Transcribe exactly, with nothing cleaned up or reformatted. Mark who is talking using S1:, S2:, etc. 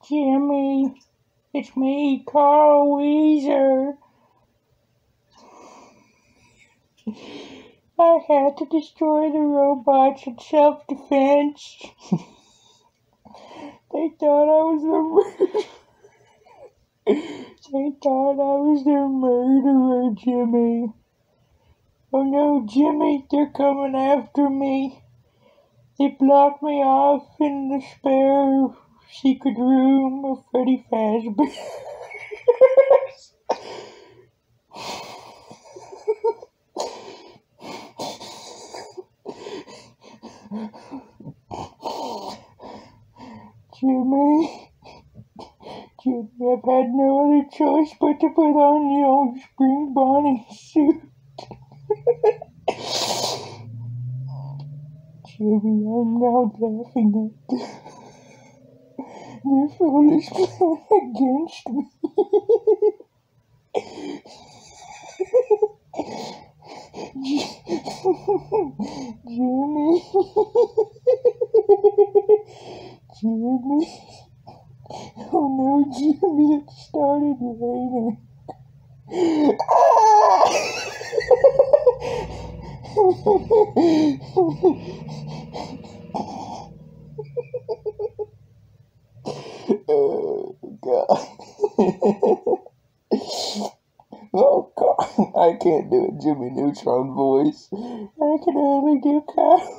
S1: Jimmy, it's me, Carl Weezer. I had to destroy the robots in self-defense. They thought I was the murderer. They thought I was their murderer, Jimmy. Oh no, Jimmy, they're coming after me. They blocked me off in the spare secret room of Freddy Fazbear. Jimmy, Jimmy, I've had no other choice but to put on the old Spring Bonnie suit. Jimmy, I'm now laughing at their foolish plan against me. Jimmy, Jimmy, oh no, Jimmy, it started raining. Oh, God. Oh, God. I can't do a Jimmy Neutron voice. I can only do Kyle.